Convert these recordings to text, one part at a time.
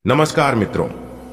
नमस्कार मित्रों,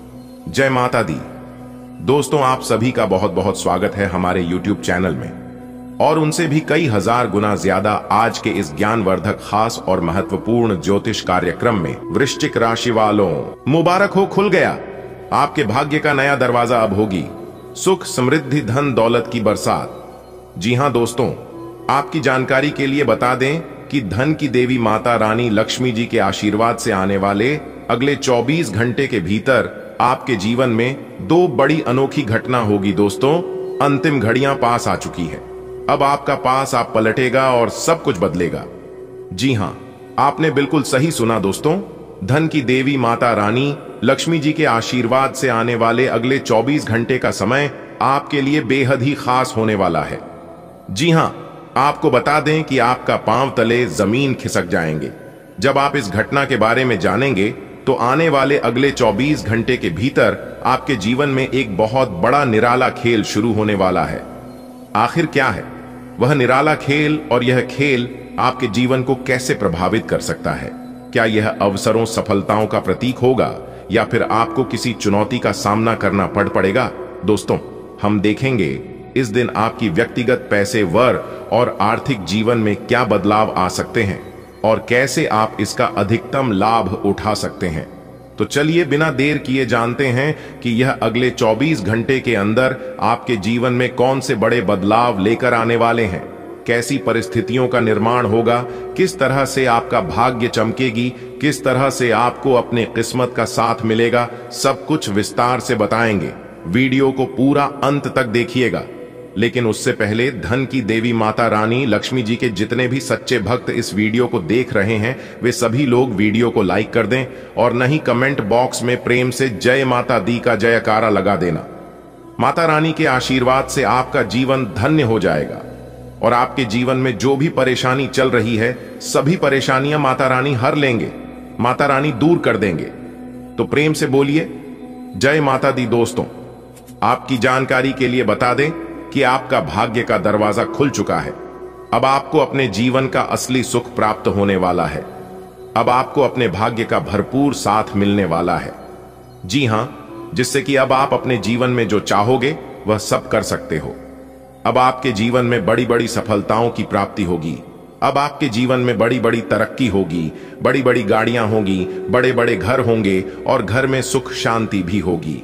जय माता दी। दोस्तों, आप सभी का बहुत बहुत स्वागत है हमारे YouTube चैनल में और उनसे भी कई हजार गुना ज्यादा आज के इस ज्ञानवर्धक खास और महत्वपूर्ण ज्योतिष कार्यक्रम में। वृश्चिक राशि वालों, मुबारक हो, खुल गया आपके भाग्य का नया दरवाजा। अब होगी सुख, समृद्धि, धन दौलत की बरसात। जी हां दोस्तों, आपकी जानकारी के लिए बता दें कि धन की देवी माता रानी लक्ष्मी जी के आशीर्वाद से आने वाले अगले 24 घंटे के भीतर आपके जीवन में दो बड़ी अनोखी घटना होगी। दोस्तों, अंतिम घड़ियां पास आ चुकी है। अब आपका पास आप पलटेगा और सब कुछ बदलेगा। जी हां, आपने बिल्कुल सही सुना दोस्तों। धन की देवी माता रानी लक्ष्मी जी के आशीर्वाद से आने वाले अगले 24 घंटे का समय आपके लिए बेहद ही खास होने वाला है। जी हां, आपको बता दें कि आपका पांव तले जमीन खिसक जाएंगे जब आप इस घटना के बारे में जानेंगे। तो आने वाले अगले 24 घंटे के भीतर आपके जीवन में एक बहुत बड़ा निराला खेल शुरू होने वाला है। आखिर क्या है वह निराला खेल और यह खेल आपके जीवन को कैसे प्रभावित कर सकता है? क्या यह अवसरों, सफलताओं का प्रतीक होगा या फिर आपको किसी चुनौती का सामना करना पड़ेगा? दोस्तों, हम देखेंगे इस दिन आपकी व्यक्तिगत, पेशेवर और आर्थिक जीवन में क्या बदलाव आ सकते हैं और कैसे आप इसका अधिकतम लाभ उठा सकते हैं। तो चलिए बिना देर किए जानते हैं कि यह अगले 24 घंटे के अंदर आपके जीवन में कौन से बड़े बदलाव लेकर आने वाले हैं, कैसी परिस्थितियों का निर्माण होगा, किस तरह से आपका भाग्य चमकेगी, किस तरह से आपको अपने किस्मत का साथ मिलेगा। सब कुछ विस्तार से बताएंगे। वीडियो को पूरा अंत तक देखिएगा। लेकिन उससे पहले धन की देवी माता रानी लक्ष्मी जी के जितने भी सच्चे भक्त इस वीडियो को देख रहे हैं, वे सभी लोग वीडियो को लाइक कर दें और नहीं कमेंट बॉक्स में प्रेम से जय माता दी का जयकारा लगा देना। माता रानी के आशीर्वाद से आपका जीवन धन्य हो जाएगा और आपके जीवन में जो भी परेशानी चल रही है, सभी परेशानियां माता रानी हर लेंगे, माता रानी दूर कर देंगे। तो प्रेम से बोलिए जय माता दी। दोस्तों, आपकी जानकारी के लिए बता दें कि आपका भाग्य का दरवाजा खुल चुका है। अब आपको अपने जीवन का असली सुख प्राप्त होने वाला है। अब आपको अपने भाग्य का भरपूर साथ मिलने वाला है। जी हां, जिससे कि अब आप अपने जीवन में जो चाहोगे वह सब कर सकते हो। अब आपके जीवन में बड़ी बड़ी सफलताओं की प्राप्ति होगी। अब आपके जीवन में बड़ी बड़ी तरक्की होगी, बड़ी बड़ी गाड़ियां होंगी, बड़े बड़े घर होंगे और घर में सुख शांति भी होगी।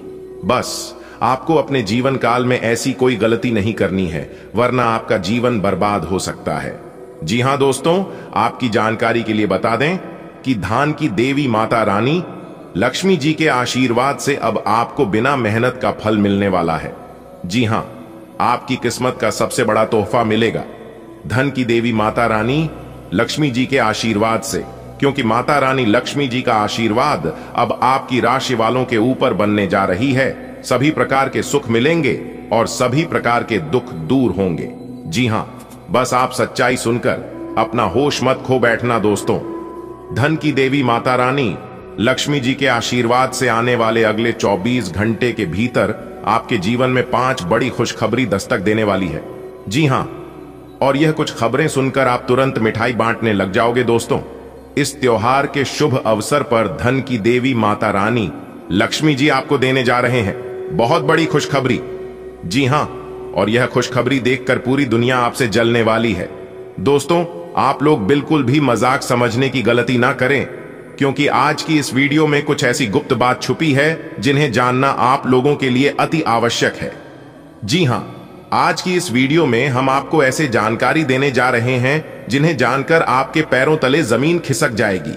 बस आपको अपने जीवन काल में ऐसी कोई गलती नहीं करनी है, वरना आपका जीवन बर्बाद हो सकता है। जी हां दोस्तों, आपकी जानकारी के लिए बता दें कि धन की देवी माता रानी लक्ष्मी जी के आशीर्वाद से अब आपको बिना मेहनत का फल मिलने वाला है। जी हां, आपकी किस्मत का सबसे बड़ा तोहफा मिलेगा धन की देवी माता रानी लक्ष्मी जी के आशीर्वाद से, क्योंकि माता रानी लक्ष्मी जी का आशीर्वाद अब आपकी राशि वालों के ऊपर बनने जा रही है। सभी प्रकार के सुख मिलेंगे और सभी प्रकार के दुख दूर होंगे। जी हां, बस आप सच्चाई सुनकर अपना होश मत खो बैठना। दोस्तों, धन की देवी माता रानी लक्ष्मी जी के आशीर्वाद से आने वाले अगले 24 घंटे के भीतर आपके जीवन में 5 बड़ी खुशखबरी दस्तक देने वाली है। जी हां, और यह कुछ खबरें सुनकर आप तुरंत मिठाई बांटने लग जाओगे। दोस्तों, इस त्योहार के शुभ अवसर पर धन की देवी माता रानी लक्ष्मी जी आपको देने जा रहे हैं बहुत बड़ी खुशखबरी। जी हां, और यह खुशखबरी देखकर पूरी दुनिया आपसे जलने वाली है। दोस्तों, आप लोग बिल्कुल भी मजाक समझने की गलती ना करें, क्योंकि आज की इस वीडियो में कुछ ऐसी गुप्त बात छुपी है जिन्हें जानना आप लोगों के लिए अति आवश्यक है। जी हां, आज की इस वीडियो में हम आपको ऐसे जानकारी देने जा रहे हैं जिन्हें जानकर आपके पैरों तले जमीन खिसक जाएगी।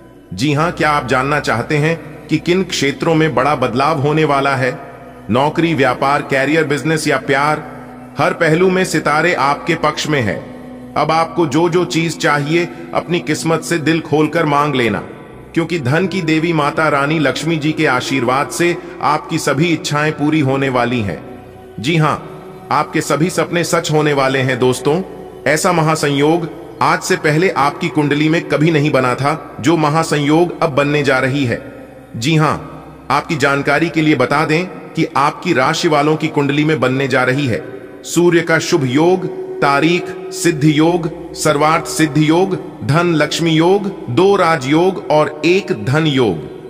जी हां, क्या आप जानना चाहते हैं कि किन क्षेत्रों में बड़ा बदलाव होने वाला है? नौकरी, व्यापार, कैरियर, बिजनेस या प्यार, हर पहलू में सितारे आपके पक्ष में है। अब आपको जो जो चीज चाहिए अपनी किस्मत से दिल खोलकर मांग लेना, क्योंकि धन की देवी माता रानी लक्ष्मी जी के आशीर्वाद से आपकी सभी इच्छाएं पूरी होने वाली हैं। जी हां, आपके सभी सपने सच होने वाले हैं। दोस्तों, ऐसा महासंयोग आज से पहले आपकी कुंडली में कभी नहीं बना था, जो महासंयोग अब बनने जा रही है। जी हां, आपकी जानकारी के लिए बता दें कि आपकी राशि वालों की कुंडली में बनने जा रही है सूर्य का शुभ योग, तारीख, सिद्धि योग, सर्वार्थ सिद्धि योग, धन लक्ष्मी योग, 2 राजयोग और 1 धन योग।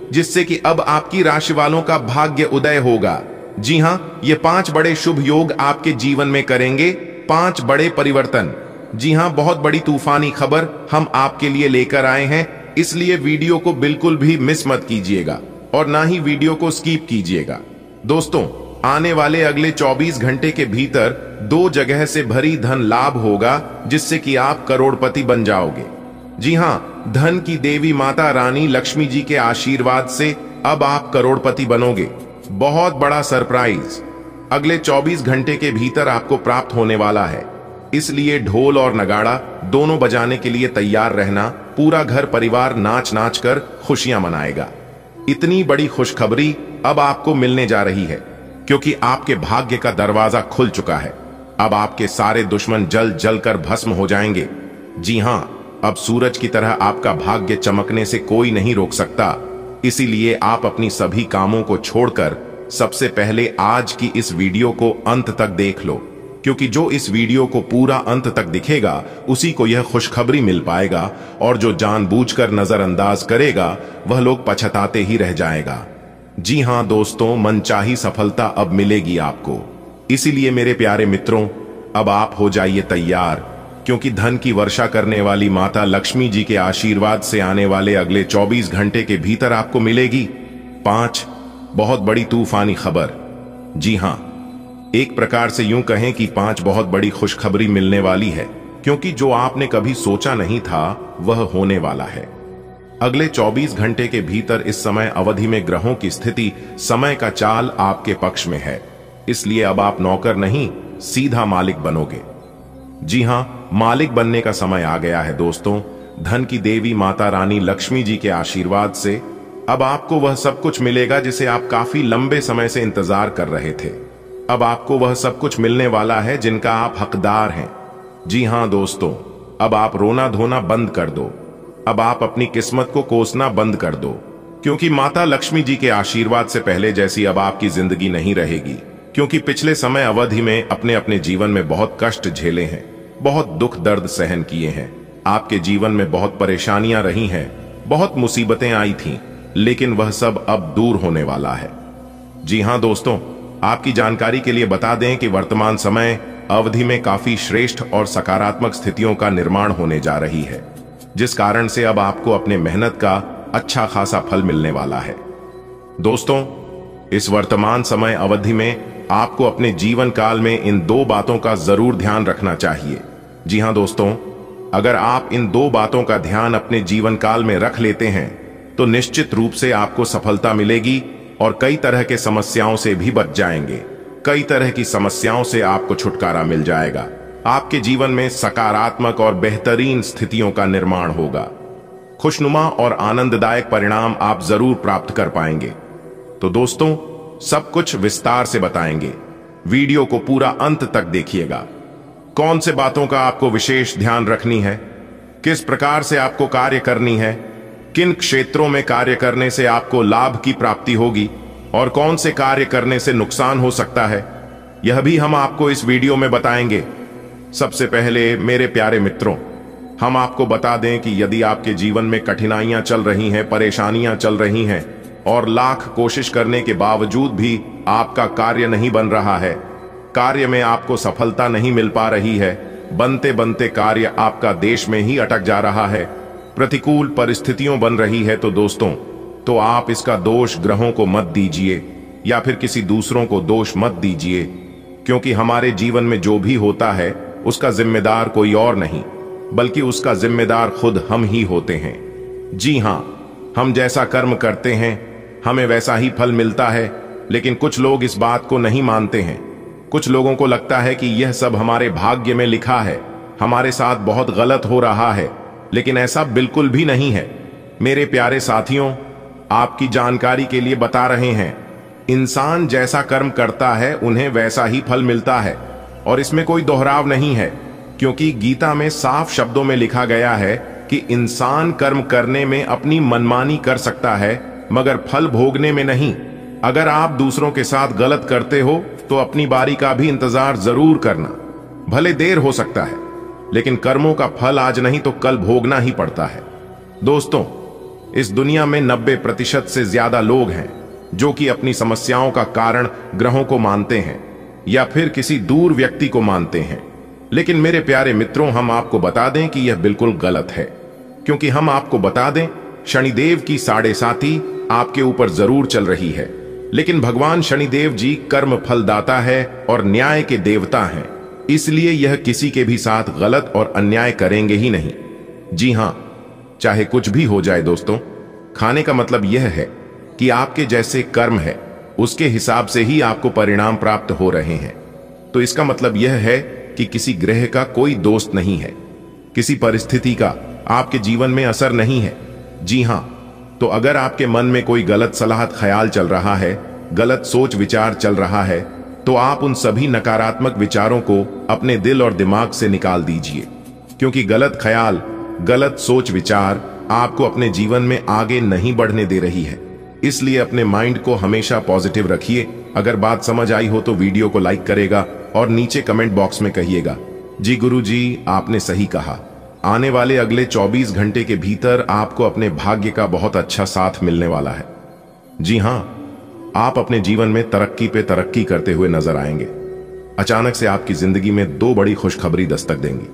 जिससे कि अब आपकी राशि वालों का भाग्य उदय होगा। जी हां, ये 5 बड़े शुभ योग आपके जीवन में करेंगे 5 बड़े परिवर्तन। जी हां, बहुत बड़ी तूफानी खबर हम आपके लिए लेकर आए हैं, इसलिए वीडियो को बिल्कुल भी मिस मत कीजिएगा और ना ही वीडियो को स्किप कीजिएगा। दोस्तों, आने वाले अगले 24 घंटे के भीतर 2 जगह से भरी धन लाभ होगा, जिससे कि आप करोड़पति बन जाओगे। जी हां, धन की देवी माता रानी लक्ष्मी जी के आशीर्वाद से अब आप करोड़पति बनोगे। बहुत बड़ा सरप्राइज अगले 24 घंटे के भीतर आपको प्राप्त होने वाला है, इसलिए ढोल और नगाड़ा दोनों बजाने के लिए तैयार रहना। पूरा घर परिवार नाच नाच कर खुशियां मनाएगा। इतनी बड़ी खुशखबरी अब आपको मिलने जा रही है, क्योंकि आपके भाग्य का दरवाजा खुल चुका है। अब आपके सारे दुश्मन जल जल कर भस्म हो जाएंगे। जी हां, अब सूरज की तरह आपका भाग्य चमकने से कोई नहीं रोक सकता। इसीलिए आप अपनी सभी कामों को छोड़कर सबसे पहले आज की इस वीडियो को अंत तक देख लो, क्योंकि जो इस वीडियो को पूरा अंत तक दिखेगा उसी को यह खुशखबरी मिल पाएगा, और जो जानबूझकर नजरअंदाज करेगा वह लोग पछताते ही रह जाएगा। जी हां दोस्तों, मनचाही सफलता अब मिलेगी आपको। इसीलिए मेरे प्यारे मित्रों, अब आप हो जाइए तैयार, क्योंकि धन की वर्षा करने वाली माता लक्ष्मी जी के आशीर्वाद से आने वाले अगले 24 घंटे के भीतर आपको मिलेगी 5 बहुत बड़ी तूफानी खबर। जी हां, एक प्रकार से यूं कहें कि 5 बहुत बड़ी खुशखबरी मिलने वाली है, क्योंकि जो आपने कभी सोचा नहीं था वह होने वाला है। अगले 24 घंटे के भीतर इस समय अवधि में ग्रहों की स्थिति, समय का चाल आपके पक्ष में है, इसलिए अब आप नौकर नहीं सीधा मालिक बनोगे। जी हां, मालिक बनने का समय आ गया है दोस्तों। धन की देवी माता रानी लक्ष्मी जी के आशीर्वाद से अब आपको वह सब कुछ मिलेगा जिसे आप काफी लंबे समय से इंतजार कर रहे थे। अब आपको वह सब कुछ मिलने वाला है जिनका आप हकदार हैं। जी हां दोस्तों, अब आप रोना धोना बंद कर दो। अब आप अपनी किस्मत को कोसना बंद कर दो, क्योंकि माता लक्ष्मी जी के आशीर्वाद से पहले जैसी अब आपकी जिंदगी नहीं रहेगी। क्योंकि पिछले समय अवधि में अपने अपने जीवन में बहुत कष्ट झेले हैं, बहुत दुख दर्द सहन किए हैं। आपके जीवन में बहुत परेशानियां रही हैं, बहुत मुसीबतें आई थीं, लेकिन वह सब अब दूर होने वाला है। जी हां दोस्तों, आपकी जानकारी के लिए बता दें कि वर्तमान समय अवधि में काफी श्रेष्ठ और सकारात्मक स्थितियों का निर्माण होने जा रही है, जिस कारण से अब आपको अपने मेहनत का अच्छा खासा फल मिलने वाला है। दोस्तों, इस वर्तमान समय अवधि में आपको अपने जीवन काल में इन 2 बातों का जरूर ध्यान रखना चाहिए। जी हां दोस्तों, अगर आप इन 2 बातों का ध्यान अपने जीवन काल में रख लेते हैं तो निश्चित रूप से आपको सफलता मिलेगी और कई तरह के समस्याओं से भी बच जाएंगे। कई तरह की समस्याओं से आपको छुटकारा मिल जाएगा। आपके जीवन में सकारात्मक और बेहतरीन स्थितियों का निर्माण होगा। खुशनुमा और आनंददायक परिणाम आप जरूर प्राप्त कर पाएंगे। तो दोस्तों, सब कुछ विस्तार से बताएंगे। वीडियो को पूरा अंत तक देखिएगा। कौन से बातों का आपको विशेष ध्यान रखनी है, किस प्रकार से आपको कार्य करनी है, किन क्षेत्रों में कार्य करने से आपको लाभ की प्राप्ति होगी और कौन से कार्य करने से नुकसान हो सकता है, यह भी हम आपको इस वीडियो में बताएंगे। सबसे पहले मेरे प्यारे मित्रों, हम आपको बता दें कि यदि आपके जीवन में कठिनाइयां चल रही हैं, परेशानियां चल रही हैं और लाख कोशिश करने के बावजूद भी आपका कार्य नहीं बन रहा है, कार्य में आपको सफलता नहीं मिल पा रही है, बनते बनते कार्य आपका देश में ही अटक जा रहा है, प्रतिकूल परिस्थितियों बन रही है, तो दोस्तों, तो आप इसका दोष ग्रहों को मत दीजिए या फिर किसी दूसरों को दोष मत दीजिए, क्योंकि हमारे जीवन में जो भी होता है उसका जिम्मेदार कोई और नहीं, बल्कि उसका जिम्मेदार खुद हम ही होते हैं। जी हां, हम जैसा कर्म करते हैं हमें वैसा ही फल मिलता है, लेकिन कुछ लोग इस बात को नहीं मानते हैं। कुछ लोगों को लगता है कि यह सब हमारे भाग्य में लिखा है, हमारे साथ बहुत गलत हो रहा है, लेकिन ऐसा बिल्कुल भी नहीं है। मेरे प्यारे साथियों, आपकी जानकारी के लिए बता रहे हैं, इंसान जैसा कर्म करता है उन्हें वैसा ही फल मिलता है, और इसमें कोई दोहराव नहीं है, क्योंकि गीता में साफ शब्दों में लिखा गया है कि इंसान कर्म करने में अपनी मनमानी कर सकता है, मगर फल भोगने में नहीं। अगर आप दूसरों के साथ गलत करते हो तो अपनी बारी का भी इंतजार जरूर करना। भले देर हो सकता है, लेकिन कर्मों का फल आज नहीं तो कल भोगना ही पड़ता है। दोस्तों, इस दुनिया में 90% से ज्यादा लोग हैं जो कि अपनी समस्याओं का कारण ग्रहों को मानते हैं या फिर किसी दूर व्यक्ति को मानते हैं। लेकिन मेरे प्यारे मित्रों, हम आपको बता दें कि यह बिल्कुल गलत है, क्योंकि हम आपको बता दें शनिदेव की 7.5 आपके ऊपर जरूर चल रही है, लेकिन भगवान शनिदेव जी कर्म फलदाता है और न्याय के देवता हैं, इसलिए यह किसी के भी साथ गलत और अन्याय करेंगे ही नहीं। जी हां, चाहे कुछ भी हो जाए दोस्तों, खाने का मतलब यह है कि आपके जैसे कर्म है उसके हिसाब से ही आपको परिणाम प्राप्त हो रहे हैं। तो इसका मतलब यह है कि किसी ग्रह का कोई दोस्त नहीं है, किसी परिस्थिति का आपके जीवन में असर नहीं है। जी हां, तो अगर आपके मन में कोई गलत सलाह ख्याल चल रहा है, गलत सोच विचार चल रहा है, तो आप उन सभी नकारात्मक विचारों को अपने दिल और दिमाग से निकाल दीजिए, क्योंकि गलत ख्याल, गलत सोच विचार आपको अपने जीवन में आगे नहीं बढ़ने दे रही है। इसलिए अपने माइंड को हमेशा पॉजिटिव रखिए। अगर बात समझ आई हो तो वीडियो को लाइक करेगा और नीचे कमेंट बॉक्स में कहिएगा, जी गुरु जी आपने सही कहा। आने वाले अगले 24 घंटे के भीतर आपको अपने भाग्य का बहुत अच्छा साथ मिलने वाला है। जी हां, आप अपने जीवन में तरक्की पे तरक्की करते हुए नजर आएंगे। अचानक से आपकी जिंदगी में 2 बड़ी खुशखबरी दस्तक देंगी।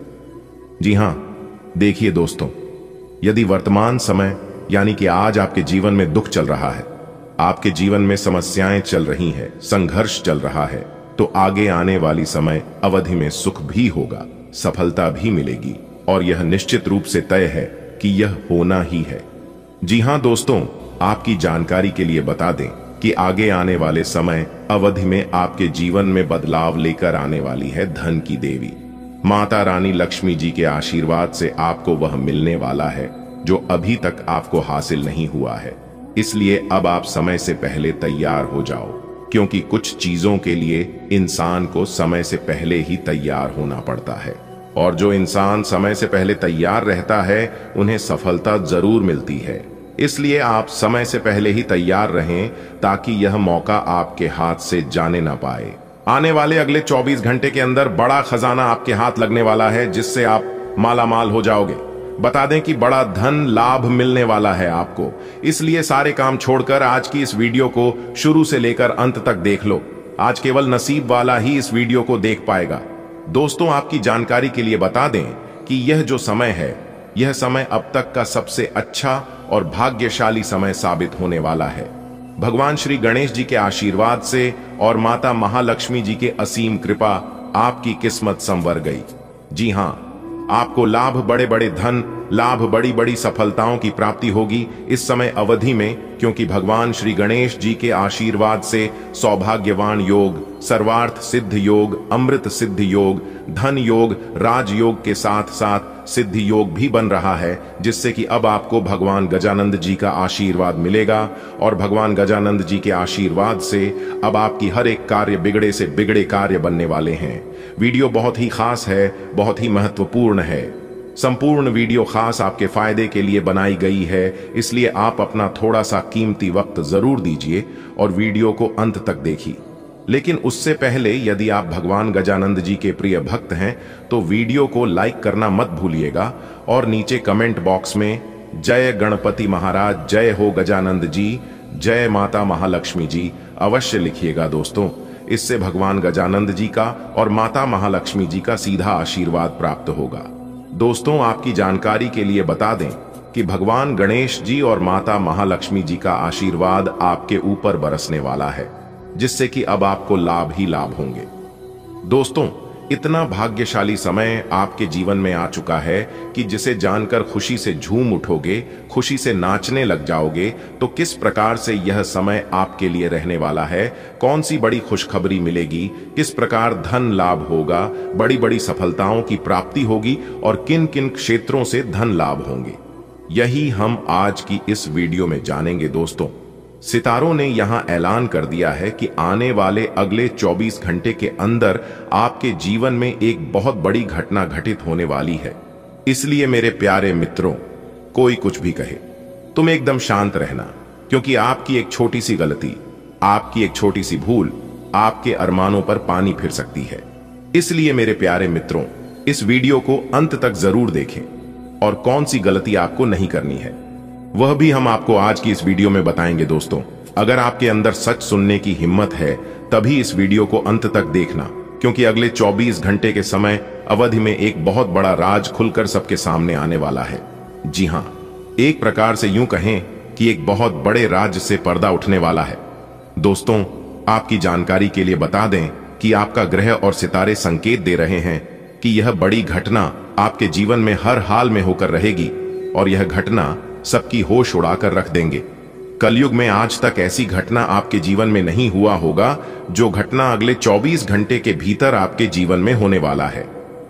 जी हां, देखिए दोस्तों, यदि वर्तमान समय यानी कि आज आपके जीवन में दुख चल रहा है, आपके जीवन में समस्याएं चल रही हैं, संघर्ष चल रहा है, तो आगे आने वाली समय अवधि में सुख भी होगा, सफलता भी मिलेगी और यह निश्चित रूप से तय है कि यह होना ही है। जी हां दोस्तों, आपकी जानकारी के लिए बता दें कि आगे आने वाले समय अवधि में आपके जीवन में बदलाव लेकर आने वाली है धन की देवी माता रानी लक्ष्मी जी के आशीर्वाद से आपको वह मिलने वाला है जो अभी तक आपको हासिल नहीं हुआ है। इसलिए अब आप समय से पहले तैयार हो जाओ, क्योंकि कुछ चीजों के लिए इंसान को समय से पहले ही तैयार होना पड़ता है, और जो इंसान समय से पहले तैयार रहता है उन्हें सफलता जरूर मिलती है। इसलिए आप समय से पहले ही तैयार रहें ताकि यह मौका आपके हाथ से जाने ना पाए। आने वाले अगले 24 घंटे के अंदर बड़ा खजाना आपके हाथ लगने वाला है, जिससे आप माला माल हो जाओगे। बता दें कि बड़ा धन लाभ मिलने वाला है आपको। इसलिए सारे काम छोड़कर आज की इस वीडियो को शुरू से लेकर अंत तक देख लो। आज केवल नसीब वाला ही इस वीडियो को देख पाएगा। दोस्तों, आपकी जानकारी के लिए बता दें कि यह जो समय है, यह समय अब तक का सबसे अच्छा और भाग्यशाली समय साबित होने वाला है। भगवान श्री गणेश जी के आशीर्वाद से और माता महालक्ष्मी जी के असीम कृपा आपकी किस्मत संवर गई। जी हां, आपको लाभ, बड़े बड़े धन लाभ, बड़ी बड़ी सफलताओं की प्राप्ति होगी इस समय अवधि में, क्योंकि भगवान श्री गणेश जी के आशीर्वाद से सौभाग्यवान योग, सर्वार्थ सिद्ध योग, अमृत सिद्ध योग, धन योग, राजयोग के साथ साथ सिद्धि योग भी बन रहा है, जिससे कि अब आपको भगवान गजानंद जी का आशीर्वाद मिलेगा। और भगवान गजानंद जी के आशीर्वाद से अब आपकी हर एक कार्य बिगड़े से बिगड़े कार्य बनने वाले हैं। वीडियो बहुत ही खास है, बहुत ही महत्वपूर्ण है। संपूर्ण वीडियो खास आपके फायदे के लिए बनाई गई है, इसलिए आप अपना थोड़ा सा कीमती वक्त जरूर दीजिए और वीडियो को अंत तक देखिए। लेकिन उससे पहले यदि आप भगवान गजानंद जी के प्रिय भक्त हैं तो वीडियो को लाइक करना मत भूलिएगा और नीचे कमेंट बॉक्स में जय गणपति महाराज, जय हो गजानंद जी, जय माता महालक्ष्मी जी अवश्य लिखिएगा दोस्तों। इससे भगवान गजानंद जी का और माता महालक्ष्मी जी का सीधा आशीर्वाद प्राप्त होगा। दोस्तों, आपकी जानकारी के लिए बता दें कि भगवान गणेश जी और माता महालक्ष्मी जी का आशीर्वाद आपके ऊपर बरसने वाला है, जिससे कि अब आपको लाभ ही लाभ होंगे। दोस्तों, इतना भाग्यशाली समय आपके जीवन में आ चुका है कि जिसे जानकर खुशी से झूम उठोगे, खुशी से नाचने लग जाओगे। तो किस प्रकार से यह समय आपके लिए रहने वाला है, कौन सी बड़ी खुशखबरी मिलेगी, किस प्रकार धन लाभ होगा, बड़ी बड़ी सफलताओं की प्राप्ति होगी और किन किन क्षेत्रों से धन लाभ होंगे, यही हम आज की इस वीडियो में जानेंगे। दोस्तों, सितारों ने यहां ऐलान कर दिया है कि आने वाले अगले 24 घंटे के अंदर आपके जीवन में एक बहुत बड़ी घटना घटित होने वाली है। इसलिए मेरे प्यारे मित्रों, कोई कुछ भी कहे, तुम एकदम शांत रहना, क्योंकि आपकी एक छोटी सी गलती, आपकी एक छोटी सी भूल आपके अरमानों पर पानी फिर सकती है। इसलिए मेरे प्यारे मित्रों, इस वीडियो को अंत तक जरूर देखें और कौन सी गलती आपको नहीं करनी है। वह भी हम आपको आज की इस वीडियो में बताएंगे दोस्तों। अगर आपके अंदर सच सुनने की हिम्मत है तभी इस वीडियो को अंत तक देखना, क्योंकि अगले 24 घंटे के समय अवधि में एक बहुत बड़ा राज खुलकर सबके सामने आने वाला है। जी हां, एक प्रकार से यूं कहें कि एक बहुत बड़े राज से पर्दा उठने वाला है। दोस्तों, आपकी जानकारी के लिए बता दें कि आपका ग्रह और सितारे संकेत दे रहे हैं कि यह बड़ी घटना आपके जीवन में हर हाल में होकर रहेगी और यह घटना सबकी होश उड़ाकर रख देंगे। कलयुग में आज तक ऐसी घटना आपके जीवन में नहीं हुआ होगा जो घटना अगले 24 घंटे के भीतर आपके जीवन में होने वाला है।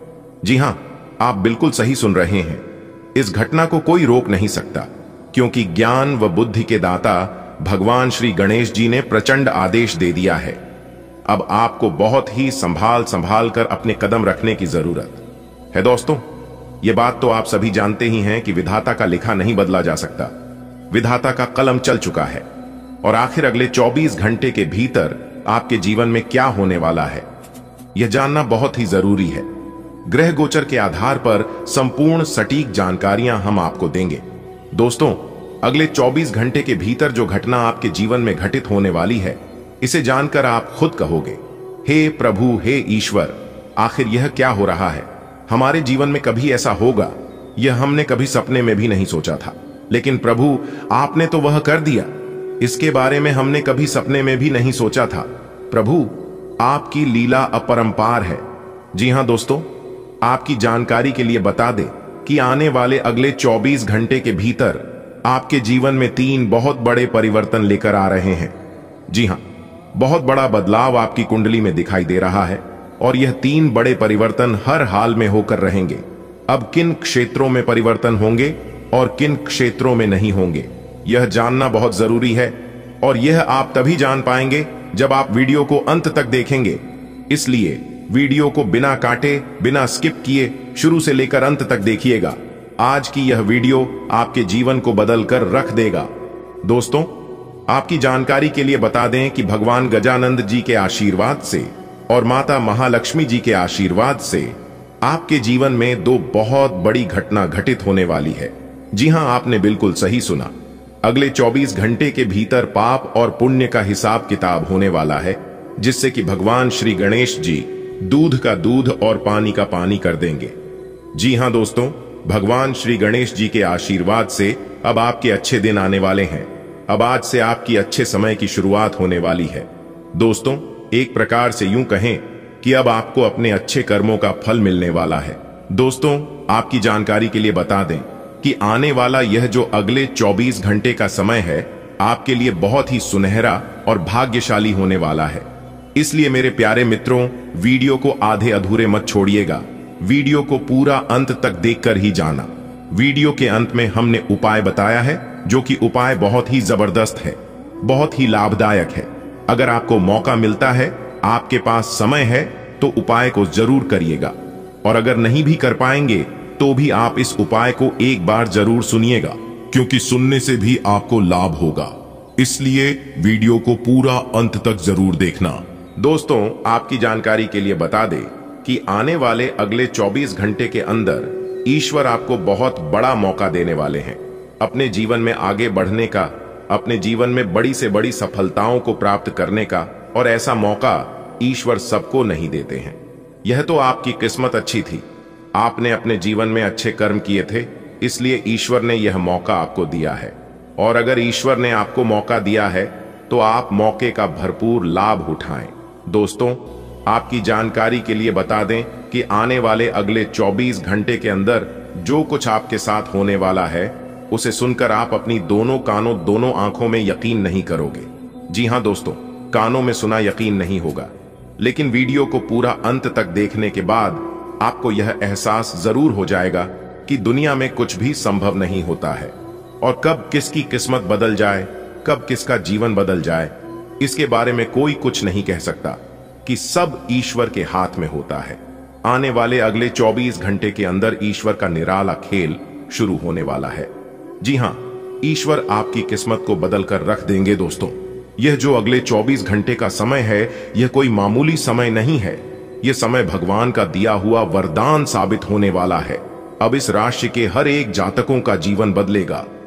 जी हां, आप बिल्कुल सही सुन रहे हैं। इस घटना को कोई रोक नहीं सकता, क्योंकि ज्ञान व बुद्धि के दाता भगवान श्री गणेश जी ने प्रचंड आदेश दे दिया है। अब आपको बहुत ही संभाल कर अपने कदम रखने की जरूरत है। दोस्तों, यह बात तो आप सभी जानते ही हैं कि विधाता का लिखा नहीं बदला जा सकता। विधाता का कलम चल चुका है और आखिर अगले 24 घंटे के भीतर आपके जीवन में क्या होने वाला है, यह जानना बहुत ही जरूरी है। ग्रह गोचर के आधार पर संपूर्ण सटीक जानकारियां हम आपको देंगे। दोस्तों, अगले 24 घंटे के भीतर जो घटना आपके जीवन में घटित होने वाली है, इसे जानकर आप खुद कहोगे, हे प्रभु, हे ईश्वर, आखिर यह क्या हो रहा है? हमारे जीवन में कभी ऐसा होगा, यह हमने कभी सपने में भी नहीं सोचा था। लेकिन प्रभु, आपने तो वह कर दिया। इसके बारे में हमने कभी सपने में भी नहीं सोचा था। प्रभु, आपकी लीला अपरंपार है। जी हां दोस्तों, आपकी जानकारी के लिए बता दें कि आने वाले अगले 24 घंटे के भीतर आपके जीवन में 3 बहुत बड़े परिवर्तन लेकर आ रहे हैं। जी हां, बहुत बड़ा बदलाव आपकी कुंडली में दिखाई दे रहा है और यह 3 बड़े परिवर्तन हर हाल में होकर रहेंगे। अब किन क्षेत्रों में परिवर्तन होंगे और किन क्षेत्रों में नहीं होंगे, यह जानना बहुत जरूरी है और यह आप तभी जान पाएंगे जब आप वीडियो को अंत तक देखेंगे। इसलिए वीडियो को बिना काटे, बिना स्किप किए शुरू से लेकर अंत तक देखिएगा। आज की यह वीडियो आपके जीवन को बदल कर रख देगा। दोस्तों, आपकी जानकारी के लिए बता दें कि भगवान गजानंद जी के आशीर्वाद से और माता महालक्ष्मी जी के आशीर्वाद से आपके जीवन में 2 बहुत बड़ी घटना घटित होने वाली है। जी हां, आपने बिल्कुल सही सुना। अगले 24 घंटे के भीतर पाप और पुण्य का हिसाब किताब होने वाला है, जिससे कि भगवान श्री गणेश जी दूध का दूध और पानी का पानी कर देंगे। जी हां दोस्तों, भगवान श्री गणेश जी के आशीर्वाद से अब आपके अच्छे दिन आने वाले हैं। अब आज से आपकी अच्छे समय की शुरुआत होने वाली है। दोस्तों, एक प्रकार से यूं कहें कि अब आपको अपने अच्छे कर्मों का फल मिलने वाला है। दोस्तों, आपकी जानकारी के लिए बता दें कि आने वाला यह जो अगले 24 घंटे का समय है, आपके लिए बहुत ही सुनहरा और भाग्यशाली होने वाला है। इसलिए मेरे प्यारे मित्रों, वीडियो को आधे अधूरे मत छोड़िएगा। वीडियो को पूरा अंत तक देखकर ही जाना। वीडियो के अंत में हमने उपाय बताया है, जो कि उपाय बहुत ही जबरदस्त है, बहुत ही लाभदायक है। अगर आपको मौका मिलता है, आपके पास समय है, तो उपाय को जरूर करिएगा। और अगर नहीं भी कर पाएंगे तो भी आप इस उपाय को एक बार जरूर सुनिएगा, क्योंकि सुनने से भी आपको लाभ होगा। इसलिए वीडियो को पूरा अंत तक जरूर देखना। दोस्तों, आपकी जानकारी के लिए बता दें कि आने वाले अगले 24 घंटे के अंदर ईश्वर आपको बहुत बड़ा मौका देने वाले हैं अपने जीवन में आगे बढ़ने का, अपने जीवन में बड़ी से बड़ी सफलताओं को प्राप्त करने का। और ऐसा मौका ईश्वर सबको नहीं देते हैं। यह तो आपकी किस्मत अच्छी थी, आपने अपने जीवन में अच्छे कर्म किए थे, इसलिए ईश्वर ने यह मौका आपको दिया है। और अगर ईश्वर ने आपको मौका दिया है तो आप मौके का भरपूर लाभ उठाएं। दोस्तों, आपकी जानकारी के लिए बता दें कि आने वाले अगले 24 घंटे के अंदर जो कुछ आपके साथ होने वाला है, उसे सुनकर आप अपनी दोनों कानों, दोनों आंखों में यकीन नहीं करोगे। जी हां दोस्तों, कानों में सुना यकीन नहीं होगा, लेकिन वीडियो को पूरा अंत तक देखने के बाद आपको यह एहसास जरूर हो जाएगा कि दुनिया में कुछ भी संभव नहीं होता है और कब किसकी किस्मत बदल जाए, कब किसका जीवन बदल जाए, इसके बारे में कोई कुछ नहीं कह सकता, कि सब ईश्वर के हाथ में होता है। आने वाले अगले 24 घंटे के अंदर ईश्वर का निराला खेल शुरू होने वाला है। जी हां, ईश्वर आपकी किस्मत को बदल कर रख देंगे। दोस्तों, यह जो अगले 24 घंटे का समय है, यह कोई मामूली समय नहीं है। यह समय भगवान का दिया हुआ वरदान साबित होने वाला है। अब इस राशि के हर एक जातकों का जीवन बदलेगा।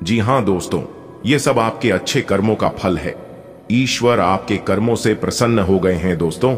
जी हां दोस्तों, ये सब आपके अच्छे कर्मों का फल है। ईश्वर आपके कर्मों से प्रसन्न हो गए हैं। दोस्तों,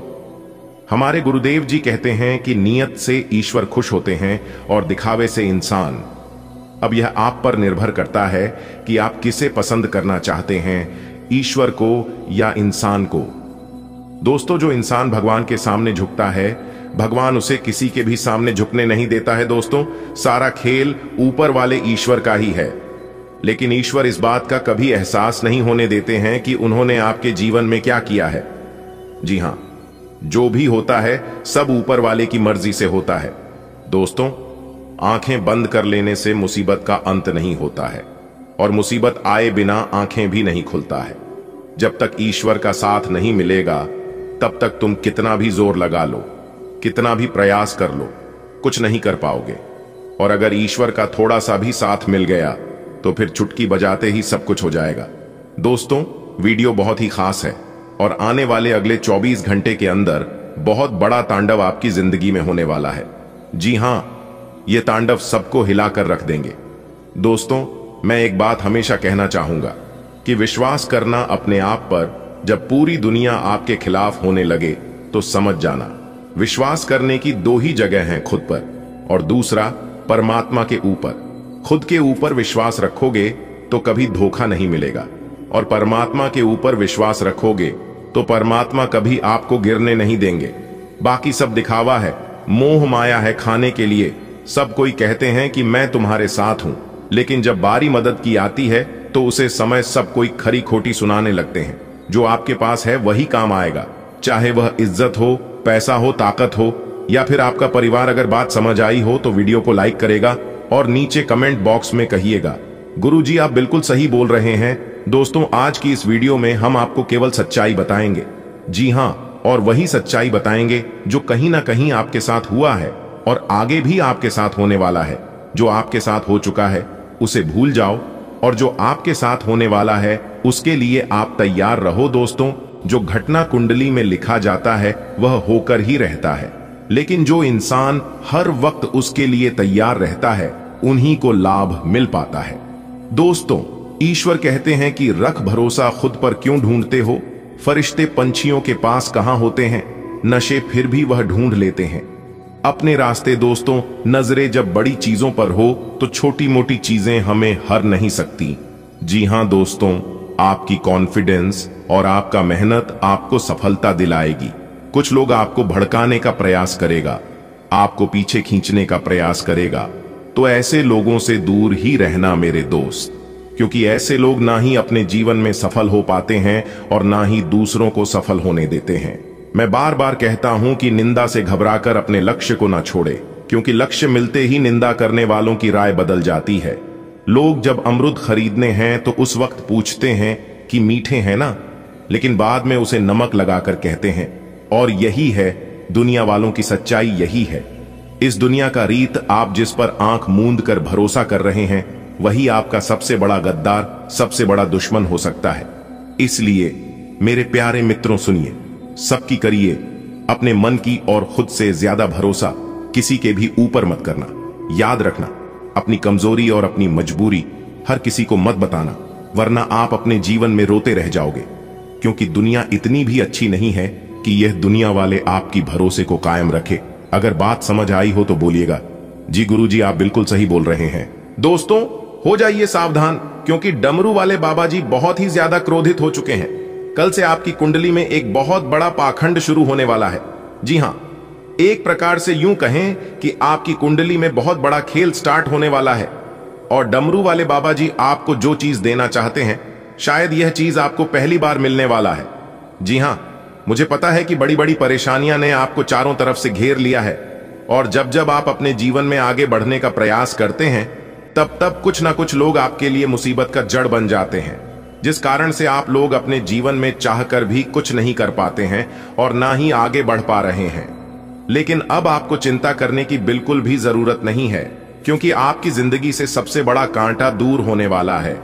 हमारे गुरुदेव जी कहते हैं कि नियत से ईश्वर खुश होते हैं और दिखावे से इंसान। अब यह आप पर निर्भर करता है कि आप किसे पसंद करना चाहते हैं, ईश्वर को या इंसान को। दोस्तों, जो इंसान भगवान के सामने झुकता है, भगवान उसे किसी के भी सामने झुकने नहीं देता है। दोस्तों, सारा खेल ऊपर वाले ईश्वर का ही है। लेकिन ईश्वर इस बात का कभी एहसास नहीं होने देते हैं कि उन्होंने आपके जीवन में क्या किया है। जी हां, जो भी होता है सब ऊपर वाले की मर्जी से होता है। दोस्तों, आंखें बंद कर लेने से मुसीबत का अंत नहीं होता है, और मुसीबत आए बिना आंखें भी नहीं खुलता है। जब तक ईश्वर का साथ नहीं मिलेगा, तब तक तुम कितना भी जोर लगा लो, कितना भी प्रयास कर लो, कुछ नहीं कर पाओगे। और अगर ईश्वर का थोड़ा सा भी साथ मिल गया तो फिर चुटकी बजाते ही सब कुछ हो जाएगा। दोस्तों, वीडियो बहुत ही खास है और आने वाले अगले 24 घंटे के अंदर बहुत बड़ा तांडव आपकी जिंदगी में होने वाला है। जी हां, यह तांडव सबको हिलाकर रख देंगे। दोस्तों, मैं एक बात हमेशा कहना चाहूंगा कि विश्वास करना अपने आप पर जब पूरी दुनिया आपके खिलाफ होने लगे तो समझ जाना विश्वास करने की दो ही जगह हैं, खुद पर और दूसरा परमात्मा के ऊपर। खुद के ऊपर विश्वास रखोगे तो कभी धोखा नहीं मिलेगा, और परमात्मा के ऊपर विश्वास रखोगे तो परमात्मा कभी आपको गिरने नहीं देंगे। बाकी सब दिखावा है, मोह माया है खाने के लिए। सब कोई कहते हैं कि मैं तुम्हारे साथ हूं, लेकिन जब बारी मदद की आती है तो उसे समय सब कोई खरी खोटी सुनाने लगते हैं। जो आपके पास है वही काम आएगा, चाहे वह इज्जत हो, पैसा हो, ताकत हो, या फिर आपका परिवार। अगर बात समझ आई हो तो वीडियो को लाइक करेगा और नीचे कमेंट बॉक्स में कहिएगा, गुरुजी आप बिल्कुल सही बोल रहे हैं। दोस्तों, आज की इस वीडियो में हम आपको केवल सच्चाई बताएंगे। जी हां, और वही सच्चाई बताएंगे जो कहीं ना कहीं आपके साथ हुआ है और आगे भी आपके साथ होने वाला है। जो आपके साथ हो चुका है उसे भूल जाओ, और जो आपके साथ होने वाला है उसके लिए आप तैयार रहो। दोस्तों, जो घटना कुंडली में लिखा जाता है वह होकर ही रहता है, लेकिन जो इंसान हर वक्त उसके लिए तैयार रहता है उन्हीं को लाभ मिल पाता है। दोस्तों, ईश्वर कहते हैं कि रख भरोसा खुद पर क्यों ढूंढते हो, फरिश्ते पंछियों के पास कहां होते हैं, नशे फिर भी वह ढूंढ लेते हैं अपने रास्ते। दोस्तों, नजरें जब बड़ी चीजों पर हो तो छोटी मोटी चीजें हमें हर नहीं सकती। जी हां दोस्तों, आपकी कॉन्फिडेंस और आपका मेहनत आपको सफलता दिलाएगी। कुछ लोग आपको भड़काने का प्रयास करेगा, आपको पीछे खींचने का प्रयास करेगा, तो ऐसे लोगों से दूर ही रहना मेरे दोस्त, क्योंकि ऐसे लोग ना ही अपने जीवन में सफल हो पाते हैं और ना ही दूसरों को सफल होने देते हैं। मैं बार बार कहता हूं कि निंदा से घबराकर अपने लक्ष्य को ना छोड़े, क्योंकि लक्ष्य मिलते ही निंदा करने वालों की राय बदल जाती है। लोग जब अमरूद खरीदने हैं तो उस वक्त पूछते हैं कि मीठे हैं ना, लेकिन बाद में उसे नमक लगाकर कहते हैं। और यही है दुनिया वालों की सच्चाई, यही है इस दुनिया का रीत। आप जिस पर आंख मूंद कर भरोसा कर रहे हैं वही आपका सबसे बड़ा गद्दार, सबसे बड़ा दुश्मन हो सकता है। इसलिए मेरे प्यारे मित्रों, सुनिए, सबकी करिए अपने मन की, और खुद से ज्यादा भरोसा किसी के भी ऊपर मत करना। याद रखना, अपनी कमजोरी और अपनी मजबूरी हर किसी को मत बताना, वरना आप अपने जीवन में रोते रह जाओगे। क्योंकि दुनिया इतनी भी अच्छी नहीं है कि यह दुनिया वाले आपकी भरोसे को कायम रखे। अगर बात समझ आई हो तो बोलिएगा, जी गुरुजी आप बिल्कुल सही बोल रहे हैं। दोस्तों, हो जाइए सावधान, क्योंकि डमरू वाले बाबा जी बहुत ही ज्यादा क्रोधित हो चुके हैं। कल से आपकी कुंडली में एक बहुत बड़ा पाखंड शुरू होने वाला है। जी हां, एक प्रकार से यूं कहें कि आपकी कुंडली में बहुत बड़ा खेल स्टार्ट होने वाला है, और डमरू वाले बाबा जी आपको जो चीज देना चाहते हैं, शायद यह चीज आपको पहली बार मिलने वाला है। जी हां, मुझे पता है कि बड़ी बड़ी परेशानियां ने आपको चारों तरफ से घेर लिया है, और जब जब आप अपने जीवन में आगे बढ़ने का प्रयास करते हैं तब तब कुछ ना कुछ लोग आपके लिए मुसीबत का जड़ बन जाते हैं, जिस कारण से आप लोग अपने जीवन में चाहकर भी कुछ नहीं कर पाते हैं और ना ही आगे बढ़ पा रहे हैं। लेकिन अब आपको चिंता करने की बिल्कुल भी जरूरत नहीं है, क्योंकि आपकी जिंदगी से सबसे बड़ा कांटा दूर होने वाला है।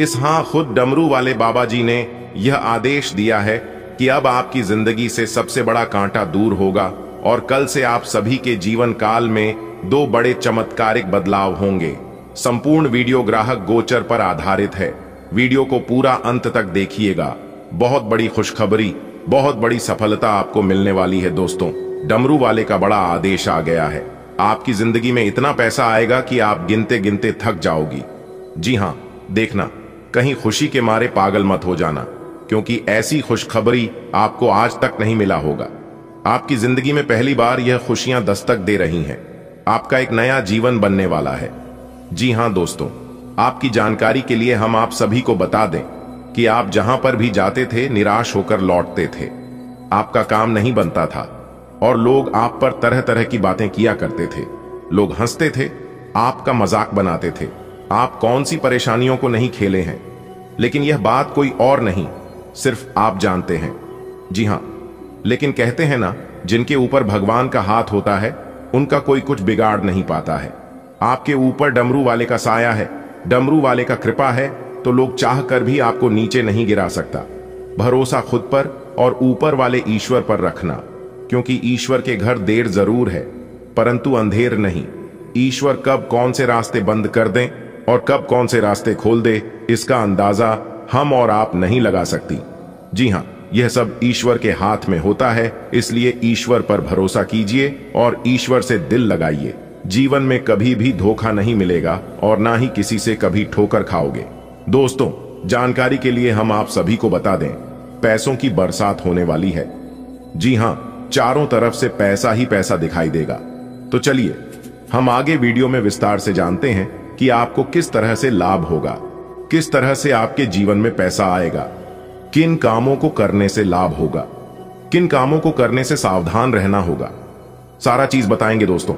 खुद डमरू वाले बाबा जी ने यह आदेश दिया है कि अब आपकी जिंदगी से सबसे बड़ा कांटा दूर होगा, और कल से आप सभी के जीवन काल में दो बड़े चमत्कारिक बदलाव होंगे। संपूर्ण वीडियो ग्राहक गोचर पर आधारित है। वीडियो को पूरा अंत तक देखिएगा। बहुत बड़ी खुशखबरी, बहुत बड़ी सफलता आपको मिलने वाली है दोस्तों। डमरू वाले का बड़ा आदेश आ गया है। आपकी जिंदगी में इतना पैसा आएगा कि आप गिनते गिनते थक जाओगी। जी हां, देखना, कहीं खुशी के मारे पागल मत हो जाना, क्योंकि ऐसी खुशखबरी आपको आज तक नहीं मिला होगा। आपकी जिंदगी में पहली बार यह खुशियां दस्तक दे रही हैं। आपका एक नया जीवन बनने वाला है। जी हां दोस्तों, आपकी जानकारी के लिए हम आप सभी को बता दें कि आप जहां पर भी जाते थे निराश होकर लौटते थे। आपका काम नहीं बनता था और लोग आप पर तरह तरह की बातें किया करते थे। लोग हंसते थे, आपका मजाक बनाते थे। आप कौन सी परेशानियों को नहीं खेले हैं, लेकिन यह बात कोई और नहीं, सिर्फ आप जानते हैं। जी हां, लेकिन कहते हैं ना, जिनके ऊपर भगवान का हाथ होता है उनका कोई कुछ बिगाड़ नहीं पाता है। आपके ऊपर डमरू वाले का साया है, डमरू वाले का कृपा है, तो लोग चाह कर भी आपको नीचे नहीं गिरा सकता। भरोसा खुद पर और ऊपर वाले ईश्वर पर रखना, क्योंकि ईश्वर के घर देर जरूर है परंतु अंधेर नहीं। ईश्वर कब कौन से रास्ते बंद कर दें और कब कौन से रास्ते खोल दे, इसका अंदाजा हम और आप नहीं लगा सकती। जी हां, यह सब ईश्वर के हाथ में होता है, इसलिए ईश्वर पर भरोसा कीजिए और ईश्वर से दिल लगाइए। जीवन में कभी भी धोखा नहीं मिलेगा और ना ही किसी से कभी ठोकर खाओगे। दोस्तों, जानकारी के लिए हम आप सभी को बता दें, पैसों की बरसात होने वाली है। जी हां, चारों तरफ से पैसा ही पैसा दिखाई देगा। तो चलिए हम आगे वीडियो में विस्तार से जानते हैं कि आपको किस तरह से लाभ होगा, किस तरह से आपके जीवन में पैसा आएगा, किन कामों को करने से लाभ होगा, किन कामों को करने से सावधान रहना होगा। सारा चीज बताएंगे दोस्तों,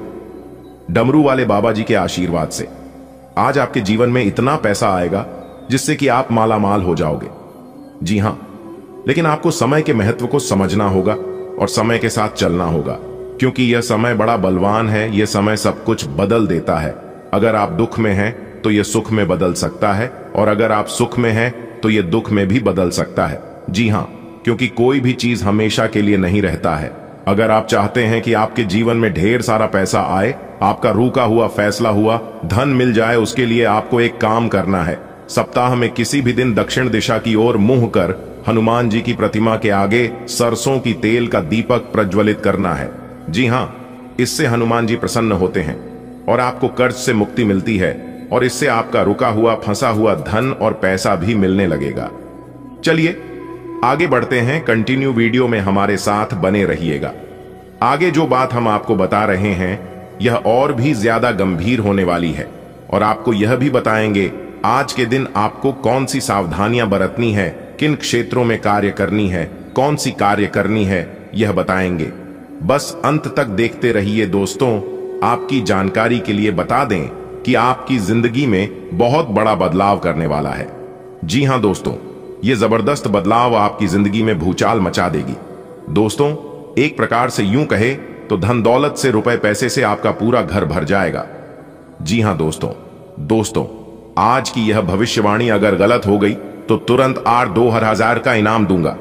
डमरू वाले बाबा जी के आशीर्वाद से। आज आपके जीवन में इतना पैसा आएगा जिससे कि आप मालामाल हो जाओगे। जी हां, लेकिन आपको समय के महत्व को समझना होगा और समय के साथ चलना होगा, क्योंकि यह समय बड़ा बलवान है। यह समय सब कुछ बदल देता है। अगर आप दुख में हैं तो यह सुख में बदल सकता है, और अगर आप सुख में हैं तो यह दुख में भी बदल सकता है। जी हां, क्योंकि कोई भी चीज हमेशा के लिए नहीं रहता है। अगर आप चाहते हैं कि आपके जीवन में ढेर सारा पैसा आए, आपका रुका हुआ फैसला हुआ धन मिल जाए, उसके लिए आपको एक काम करना है। सप्ताह में किसी भी दिन दक्षिण दिशा की ओर मुंह कर हनुमान जी की प्रतिमा के आगे सरसों की तेल का दीपक प्रज्वलित करना है। जी हां, इससे हनुमान जी प्रसन्न होते हैं और आपको कर्ज से मुक्ति मिलती है, और इससे आपका रुका हुआ फंसा हुआ धन और पैसा भी मिलने लगेगा। चलिए आगे बढ़ते हैं। कंटिन्यू वीडियो में हमारे साथ बने रहिएगा। आगे जो बात हम आपको बता रहे हैं यह और भी ज्यादा गंभीर होने वाली है, और आपको यह भी बताएंगे आज के दिन आपको कौन सी सावधानियां बरतनी है, किन क्षेत्रों में कार्य करनी है, कौन सी कार्य करनी है, यह बताएंगे। बस अंत तक देखते रहिए दोस्तों। आपकी जानकारी के लिए बता दें कि आपकी जिंदगी में बहुत बड़ा बदलाव करने वाला है। जी हां दोस्तों, यह जबरदस्त बदलाव आपकी जिंदगी में भूचाल मचा देगी। दोस्तों, एक प्रकार से यूं कहे तो धन दौलत से, रुपए पैसे से आपका पूरा घर भर जाएगा। जी हां दोस्तों, आज की यह भविष्यवाणी अगर गलत हो गई तो तुरंत 8-2000 का इनाम दूंगा।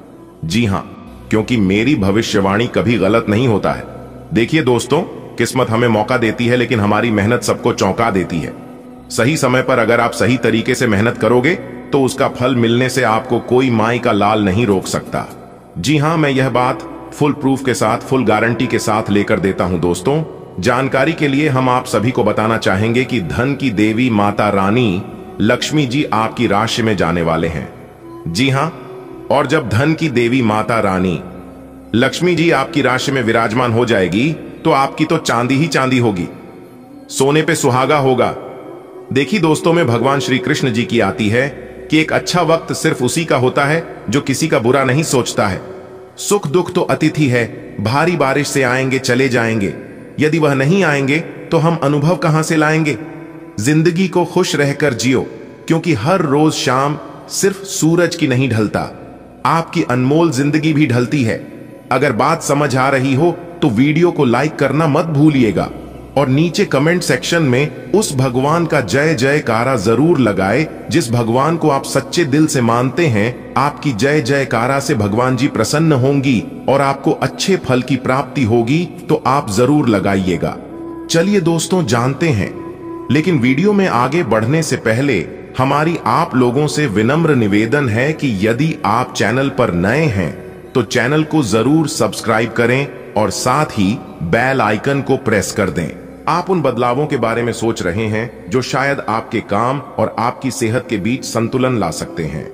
जी हां, क्योंकि मेरी भविष्यवाणी कभी गलत नहीं होता है। देखिए दोस्तों, किस्मत हमें मौका देती है, लेकिन हमारी मेहनत सबको चौंका देती है। सही समय पर अगर आप सही तरीके से मेहनत करोगे तो उसका फल मिलने से आपको कोई माई का लाल नहीं रोक सकता। जी हां, मैं यह बात फुल प्रूफ के साथ, फुल गारंटी के साथ लेकर देता हूं दोस्तों। जानकारी के लिए हम आप सभी को बताना चाहेंगे कि धन की देवी माता रानी लक्ष्मी जी आपकी राशि में जाने वाले हैं। जी हां, और जब धन की देवी माता रानी लक्ष्मी जी आपकी राशि में विराजमान हो जाएगी तो आपकी तो चांदी ही चांदी होगी, सोने पे सुहागा होगा। देखिए दोस्तों, में भगवान श्री कृष्ण जी की आती है कि एक अच्छा वक्त सिर्फ उसी का होता है जो किसी का बुरा नहीं सोचता है। सुख दुख तो अतिथि है, भारी बारिश से आएंगे चले जाएंगे। यदि वह नहीं आएंगे तो हम अनुभव कहां से लाएंगे। जिंदगी को खुश रहकर जियो, क्योंकि हर रोज शाम सिर्फ सूरज की नहीं ढलता, आपकी अनमोल जिंदगी भी ढलती है। अगर बात समझ आ रही हो तो वीडियो को लाइक करना मत भूलिएगा, और नीचे कमेंट सेक्शन में उस भगवान का जय जयकारा जरूर लगाए जिस भगवान को आप सच्चे दिल से मानते हैं। आपकी जय जयकारा से भगवान जी प्रसन्न होंगी और आपको अच्छे फल की प्राप्ति होगी, तो आप जरूर लगाइएगा। चलिए दोस्तों, जानते हैं लेकिन वीडियो में आगे बढ़ने से पहले हमारी आप लोगों से विनम्र निवेदन है कि यदि आप चैनल पर नए हैं तो चैनल को जरूर सब्सक्राइब करें और साथ ही बेल आइकन को प्रेस कर दें। आप उन बदलावों के बारे में सोच रहे हैं जो शायद आपके काम और आपकी सेहत के बीच संतुलन ला सकते हैं।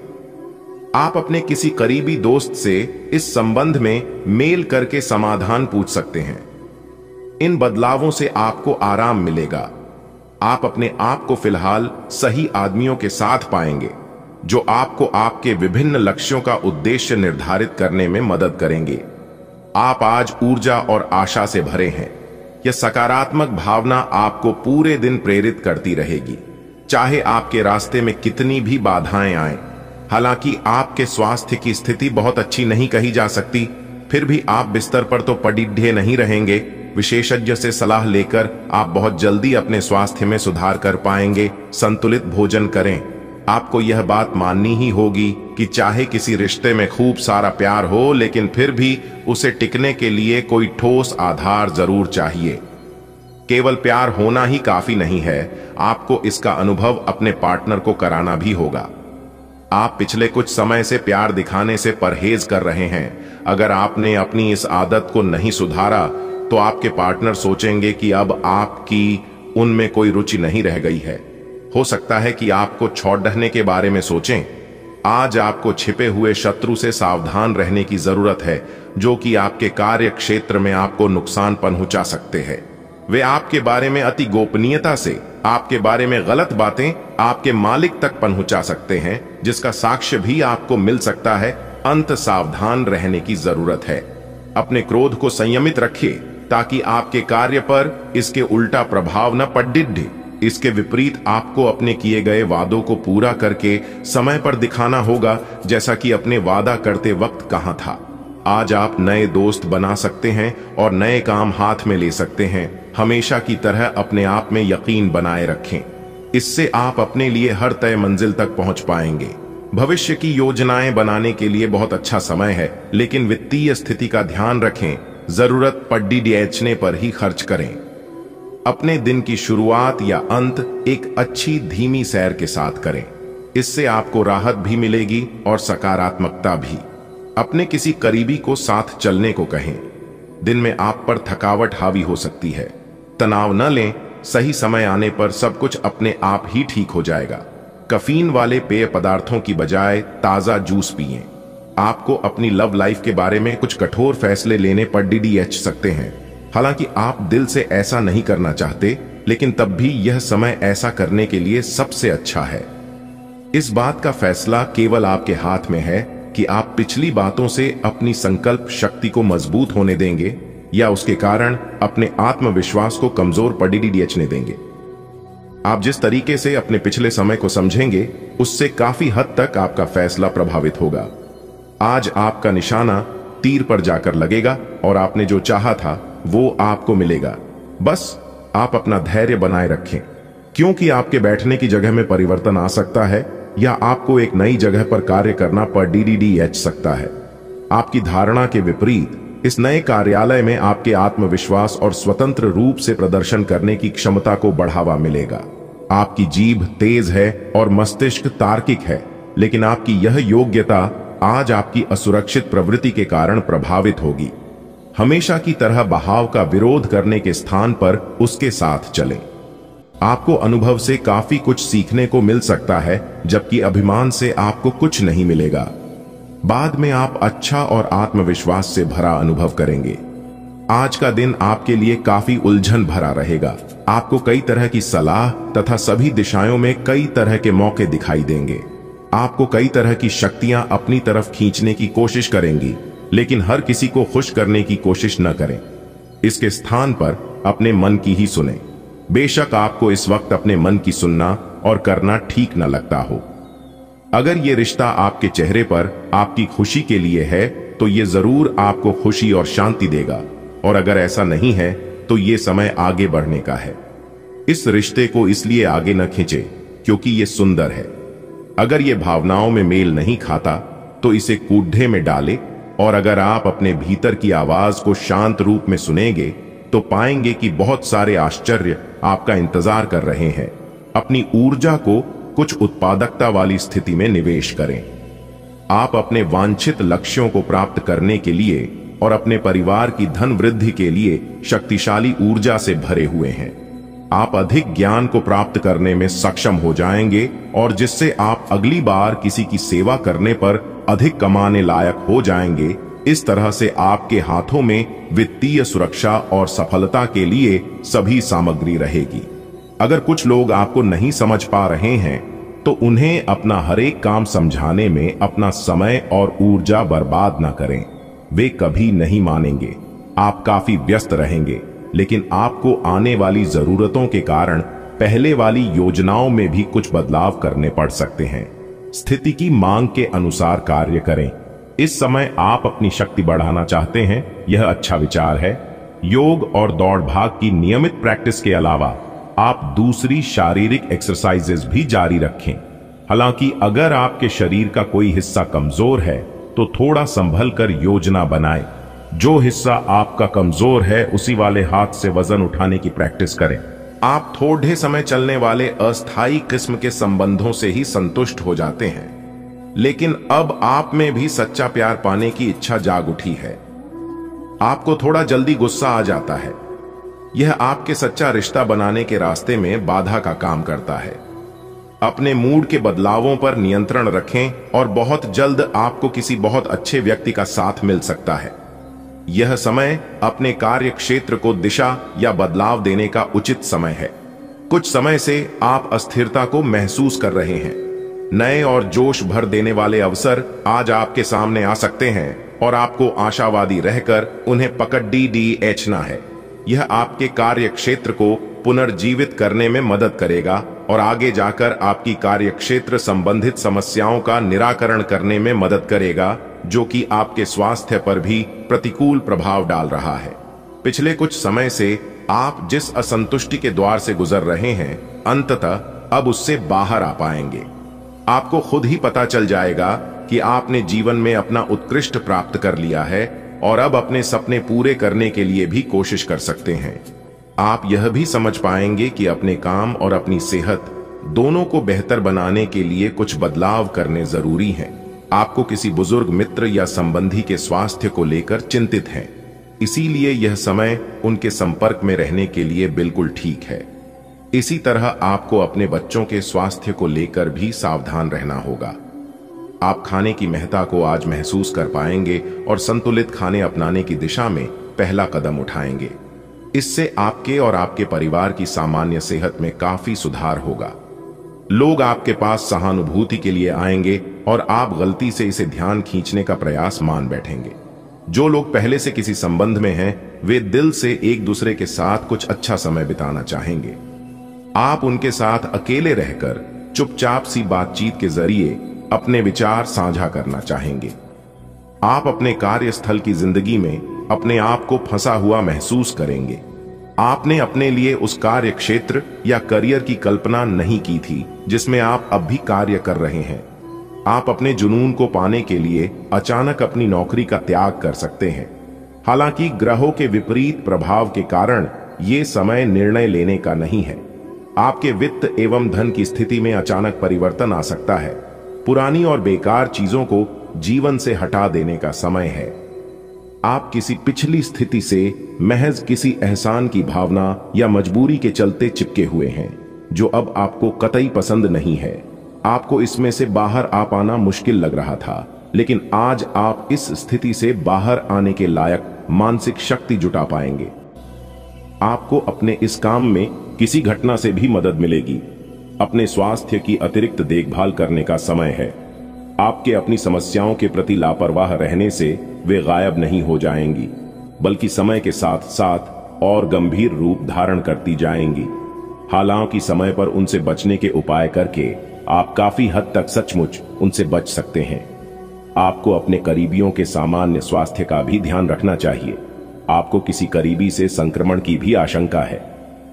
आप अपने किसी करीबी दोस्त से इस संबंध में मेल करके समाधान पूछ सकते हैं। इन बदलावों से आपको आराम मिलेगा। आप अपने आप को फिलहाल सही आदमियों के साथ पाएंगे जो आपको आपके विभिन्न लक्ष्यों का उद्देश्य निर्धारित करने में मदद करेंगे। आप आज ऊर्जा और आशा से भरे हैं। यह सकारात्मक भावना आपको पूरे दिन प्रेरित करती रहेगी, चाहे आपके रास्ते में कितनी भी बाधाएं आएं। हालांकि आपके स्वास्थ्य की स्थिति बहुत अच्छी नहीं कही जा सकती, फिर भी आप बिस्तर पर तो पड़े नहीं रहेंगे। विशेषज्ञ से सलाह लेकर आप बहुत जल्दी अपने स्वास्थ्य में सुधार कर पाएंगे। संतुलित भोजन करें। आपको यह बात माननी ही होगी कि चाहे किसी रिश्ते में खूब सारा प्यार हो, लेकिन फिर भी उसे टिकने के लिए कोई ठोस आधार जरूर चाहिए। केवल प्यार होना ही काफी नहीं है, आपको इसका अनुभव अपने पार्टनर को कराना भी होगा। आप पिछले कुछ समय से प्यार दिखाने से परहेज कर रहे हैं। अगर आपने अपनी इस आदत को नहीं सुधारा तो आपके पार्टनर सोचेंगे कि अब आपकी उनमें कोई रुचि नहीं रह गई है। हो सकता है कि आपको छोड़ने के बारे में सोचें। आज आपको छिपे हुए शत्रु से सावधान रहने की जरूरत है, जो कि आपके कार्य क्षेत्र में आपको नुकसान पहुंचा सकते हैं। वे आपके बारे में अति गोपनीयता से आपके बारे में गलत बातें आपके मालिक तक पहुंचा सकते हैं, जिसका साक्ष्य भी आपको मिल सकता है। अंत सावधान रहने की जरूरत है। अपने क्रोध को संयमित रखिए ताकि आपके कार्य पर इसके उल्टा प्रभाव न पड़े। इसके विपरीत आपको अपने किए गए वादों को पूरा करके समय पर दिखाना होगा, जैसा कि अपने वादा करते वक्त कहा था। आज आप नए दोस्त बना सकते हैं और नए काम हाथ में ले सकते हैं। हमेशा की तरह अपने आप में यकीन बनाए रखें। इससे आप अपने लिए हर तय मंजिल तक पहुंच पाएंगे। भविष्य की योजनाएं बनाने के लिए बहुत अच्छा समय है, लेकिन वित्तीय स्थिति का ध्यान रखें। जरूरत पड़ने पर ही खर्च करें। अपने दिन की शुरुआत या अंत एक अच्छी धीमी सैर के साथ करें। इससे आपको राहत भी मिलेगी और सकारात्मकता भी। अपने किसी करीबी को साथ चलने को कहें। दिन में आप पर थकावट हावी हो सकती है। तनाव न लें, सही समय आने पर सब कुछ अपने आप ही ठीक हो जाएगा। कैफीन वाले पेय पदार्थों की बजाय ताजा जूस पिएं। आपको अपनी लव लाइफ के बारे में कुछ कठोर फैसले लेने पड़ सकते हैं। हालांकि आप दिल से ऐसा नहीं करना चाहते, लेकिन तब भी यह समय ऐसा करने के लिए सबसे अच्छा है। इस बात का फैसला केवल आपके हाथ में है कि आप पिछली बातों से अपनी संकल्प शक्ति को मजबूत होने देंगे या उसके कारण अपने आत्मविश्वास को कमजोर पड़ने देंगे। आप जिस तरीके से अपने पिछले समय को समझेंगे, उससे काफी हद तक आपका फैसला प्रभावित होगा। आज आपका निशाना तीर पर जाकर लगेगा और आपने जो चाहा था वो आपको मिलेगा। बस आप अपना धैर्य बनाए रखें, क्योंकि आपके बैठने की जगह में परिवर्तन आ सकता है या आपको एक नई जगह पर कार्य करना पड़ सकता है। आपकी धारणा के विपरीत इस नए कार्यालय में आपके आत्मविश्वास और स्वतंत्र रूप से प्रदर्शन करने की क्षमता को बढ़ावा मिलेगा। आपकी जीभ तेज है और मस्तिष्क तार्किक है, लेकिन आपकी यह योग्यता आज आपकी असुरक्षित प्रवृत्ति के कारण प्रभावित होगी। हमेशा की तरह बहाव का विरोध करने के स्थान पर उसके साथ चलें। आपको अनुभव से काफी कुछ सीखने को मिल सकता है, जबकि अभिमान से आपको कुछ नहीं मिलेगा। बाद में आप अच्छा और आत्मविश्वास से भरा अनुभव करेंगे। आज का दिन आपके लिए काफी उलझन भरा रहेगा। आपको कई तरह की सलाह तथा सभी दिशाओं में कई तरह के मौके दिखाई देंगे। आपको कई तरह की शक्तियां अपनी तरफ खींचने की कोशिश करेंगी, लेकिन हर किसी को खुश करने की कोशिश न करें। इसके स्थान पर अपने मन की ही सुनें। बेशक आपको इस वक्त अपने मन की सुनना और करना ठीक न लगता हो। अगर ये रिश्ता आपके चेहरे पर आपकी खुशी के लिए है तो ये जरूर आपको खुशी और शांति देगा, और अगर ऐसा नहीं है तो ये समय आगे बढ़ने का है। इस रिश्ते को इसलिए आगे न खींचे क्योंकि ये सुंदर है। अगर ये भावनाओं में मेल नहीं खाता तो इसे कूढ़े में डाले, और अगर आप अपने भीतर की आवाज को शांत रूप में सुनेंगे तो पाएंगे कि बहुत सारे आश्चर्य आपका इंतजार कर रहे हैं। अपनी ऊर्जा को कुछ उत्पादकता वाली स्थिति में निवेश करें। आप अपने वांछित लक्ष्यों को प्राप्त करने के लिए और अपने परिवार की धन वृद्धि के लिए शक्तिशाली ऊर्जा से भरे हुए हैं। आप अधिक ज्ञान को प्राप्त करने में सक्षम हो जाएंगे और जिससे आप अगली बार किसी की सेवा करने पर अधिक कमाने लायक हो जाएंगे। इस तरह से आपके हाथों में वित्तीय सुरक्षा और सफलता के लिए सभी सामग्री रहेगी। अगर कुछ लोग आपको नहीं समझ पा रहे हैं तो उन्हें अपना हर एक काम समझाने में अपना समय और ऊर्जा बर्बाद न करें। वे कभी नहीं मानेंगे। आप काफी व्यस्त रहेंगे, लेकिन आपको आने वाली जरूरतों के कारण पहले वाली योजनाओं में भी कुछ बदलाव करने पड़ सकते हैं। स्थिति की मांग के अनुसार कार्य करें। इस समय आप अपनी शक्ति बढ़ाना चाहते हैं, यह अच्छा विचार है। योग और दौड़ भाग की नियमित प्रैक्टिस के अलावा आप दूसरी शारीरिक एक्सरसाइजेज भी जारी रखें। हालांकि अगर आपके शरीर का कोई हिस्सा कमजोर है तो थोड़ा संभल कर योजना बनाएं। जो हिस्सा आपका कमजोर है उसी वाले हाथ से वजन उठाने की प्रैक्टिस करें। आप थोड़े समय चलने वाले अस्थायी किस्म के संबंधों से ही संतुष्ट हो जाते हैं, लेकिन अब आप में भी सच्चा प्यार पाने की इच्छा जाग उठी है। आपको थोड़ा जल्दी गुस्सा आ जाता है। यह आपके सच्चा रिश्ता बनाने के रास्ते में बाधा का काम करता है। अपने मूड के बदलावों पर नियंत्रण रखें और बहुत जल्द आपको किसी बहुत अच्छे व्यक्ति का साथ मिल सकता है। यह समय अपने कार्य क्षेत्र को दिशा या बदलाव देने का उचित समय है। कुछ समय से आप अस्थिरता को महसूस कर रहे हैं। नए और जोश भर देने वाले अवसर आज आपके सामने आ सकते हैं और आपको आशावादी रहकर उन्हें पकड़ना है। यह आपके कार्य क्षेत्र को पुनर्जीवित करने में मदद करेगा और आगे जाकर आपकी कार्य क्षेत्र संबंधित समस्याओं का निराकरण करने में मदद करेगा, जो कि आपके स्वास्थ्य पर भी प्रतिकूल प्रभाव डाल रहा है। पिछले कुछ समय से आप जिस असंतुष्टि के द्वार से गुजर रहे हैं, अंततः अब उससे बाहर आ पाएंगे। आपको खुद ही पता चल जाएगा कि आपने जीवन में अपना उत्कृष्ट प्राप्त कर लिया है और अब अपने सपने पूरे करने के लिए भी कोशिश कर सकते हैं। आप यह भी समझ पाएंगे कि अपने काम और अपनी सेहत दोनों को बेहतर बनाने के लिए कुछ बदलाव करने जरूरी हैं। आपको किसी बुजुर्ग मित्र या संबंधी के स्वास्थ्य को लेकर चिंतित हैं, इसीलिए यह समय उनके संपर्क में रहने के लिए बिल्कुल ठीक है। इसी तरह आपको अपने बच्चों के स्वास्थ्य को लेकर भी सावधान रहना होगा। आप खाने की महत्ता को आज महसूस कर पाएंगे और संतुलित खाने अपनाने की दिशा में पहला कदम उठाएंगे। इससे आपके और आपके परिवार की सामान्य सेहत में काफी सुधार होगा। लोग आपके पास सहानुभूति के लिए आएंगे और आप गलती से इसे ध्यान खींचने का प्रयास मान बैठेंगे। जो लोग पहले से किसी संबंध में हैं, वे दिल से एक दूसरे के साथ कुछ अच्छा समय बिताना चाहेंगे। आप उनके साथ अकेले रहकर चुपचाप सी बातचीत के जरिए अपने विचार साझा करना चाहेंगे। आप अपने कार्यस्थल की जिंदगी में अपने आप को फंसा हुआ महसूस करेंगे। आपने अपने लिए उस कार्य क्षेत्र या करियर की कल्पना नहीं की थी जिसमें आप अब भी कार्य कर रहे हैं। आप अपने जुनून को पाने के लिए अचानक अपनी नौकरी का त्याग कर सकते हैं। हालांकि ग्रहों के विपरीत प्रभाव के कारण ये समय निर्णय लेने का नहीं है। आपके वित्त एवं धन की स्थिति में अचानक परिवर्तन आ सकता है। पुरानी और बेकार चीजों को जीवन से हटा देने का समय है। आप किसी पिछली स्थिति से महज किसी एहसान की भावना या मजबूरी के चलते चिपके हुए हैं, जो अब आपको कतई पसंद नहीं है। आपको इसमें से बाहर आ पाना मुश्किल लग रहा था, लेकिन आज आप इस स्थिति से बाहर आने के लायक मानसिक शक्ति जुटा पाएंगे। आपको अपने इस काम में किसी घटना से भी मदद मिलेगी। अपने स्वास्थ्य की अतिरिक्त देखभाल करने का समय है। आपके अपनी समस्याओं के प्रति लापरवाह रहने से वे गायब नहीं हो जाएंगी, बल्कि समय के साथ साथ और गंभीर रूप धारण करती जाएंगी। हालांकि समय पर उनसे बचने के उपाय करके आप काफी हद तक सचमुच उनसे बच सकते हैं। आपको अपने करीबियों के सामान्य स्वास्थ्य का भी ध्यान रखना चाहिए। आपको किसी करीबी से संक्रमण की भी आशंका है।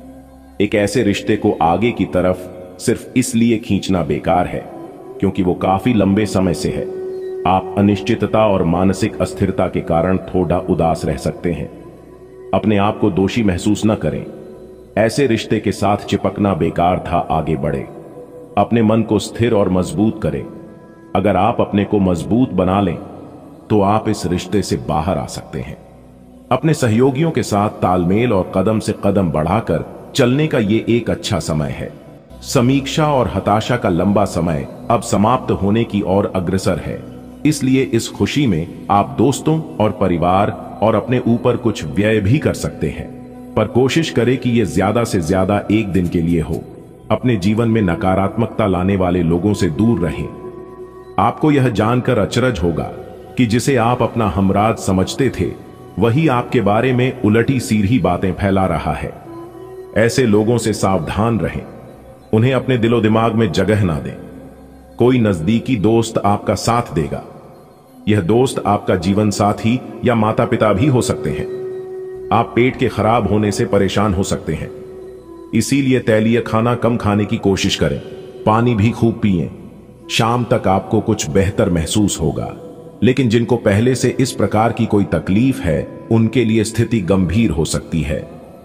एक ऐसे रिश्ते को आगे की तरफ सिर्फ इसलिए खींचना बेकार है क्योंकि वो काफी लंबे समय से है। आप अनिश्चितता और मानसिक अस्थिरता के कारण थोड़ा उदास रह सकते हैं। अपने आप को दोषी महसूस न करें। ऐसे रिश्ते के साथ चिपकना बेकार था, आगे बढ़े। अपने मन को स्थिर और मजबूत करें। अगर आप अपने को मजबूत बना लें तो आप इस रिश्ते से बाहर आ सकते हैं। अपने सहयोगियों के साथ तालमेल और कदम से कदम बढ़ाकर चलने का ये एक अच्छा समय है। समीक्षा और हताशा का लंबा समय अब समाप्त होने की ओर अग्रसर है, इसलिए इस खुशी में आप दोस्तों और परिवार और अपने ऊपर कुछ व्यय भी कर सकते हैं, पर कोशिश करें कि यह ज्यादा से ज्यादा एक दिन के लिए हो। अपने जीवन में नकारात्मकता लाने वाले लोगों से दूर रहें। आपको यह जानकर अचरज होगा कि जिसे आप अपना हमराज समझते थे वही आपके बारे में उलटी सीधी बातें फैला रहा है। ऐसे लोगों से सावधान रहें, उन्हें अपने दिलो दिमाग में जगह ना दें। कोई नजदीकी दोस्त आपका साथ देगा। यह दोस्त आपका जीवन साथी या माता पिता भी हो सकते हैं। आप पेट के खराब होने से परेशान हो सकते हैं, इसीलिए तैलीय खाना कम खाने की कोशिश करें। पानी भी खूब पिएं। शाम तक आपको कुछ बेहतर महसूस होगा। लेकिन जिनको पहले से इस प्रकार की कोई तकलीफ है उनके लिए स्थिति गंभीर हो सकती है।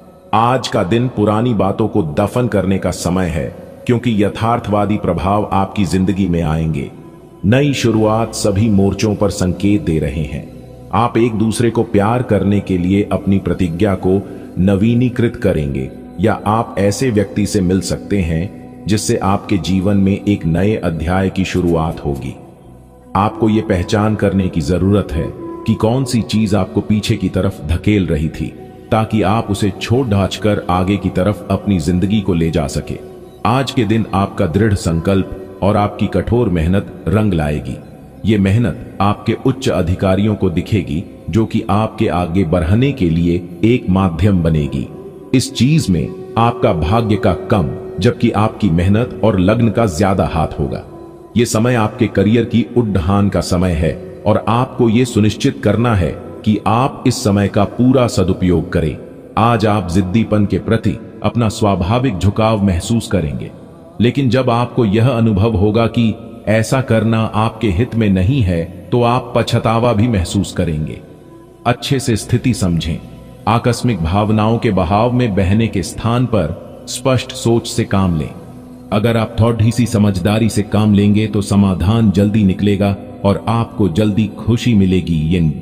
आज का दिन पुरानी बातों को दफन करने का समय है, क्योंकि यथार्थवादी प्रभाव आपकी जिंदगी में आएंगे। नई शुरुआत सभी मोर्चों पर संकेत दे रहे हैं। आप एक दूसरे को प्यार करने के लिए अपनी प्रतिज्ञा को नवीनीकृत करेंगे, या आप ऐसे व्यक्ति से मिल सकते हैं जिससे आपके जीवन में एक नए अध्याय की शुरुआत होगी। आपको यह पहचान करने की जरूरत है कि कौन सी चीज आपको पीछे की तरफ धकेल रही थी, ताकि आप उसे छोड़ ढांच कर आगे की तरफ अपनी जिंदगी को ले जा सके। आज के दिन आपका दृढ़ संकल्प और आपकी कठोर मेहनत रंग लाएगी। ये मेहनत आपके उच्च अधिकारियों को दिखेगी, जो कि आपके आगे बढ़ने के लिए एक माध्यम बनेगी। इस चीज में आपका भाग्य का कम, जबकि आपकी मेहनत और लगन का ज्यादा हाथ होगा। यह समय आपके करियर की उड्डान का समय है और आपको यह सुनिश्चित करना है कि आप इस समय का पूरा सदुपयोग करें। आज आप जिद्दीपन के प्रति अपना स्वाभाविक झुकाव महसूस करेंगे, लेकिन जब आपको यह अनुभव होगा कि ऐसा करना आपके हित में नहीं है तो आप पछतावा भी महसूस करेंगे। अच्छे से स्थिति समझें। आकस्मिक भावनाओं के बहाव में बहने के स्थान पर स्पष्ट सोच से काम लें। अगर आप थोड़ी सी समझदारी से काम लेंगे तो समाधान जल्दी निकलेगा और आपको जल्दी खुशी मिलेगी। ये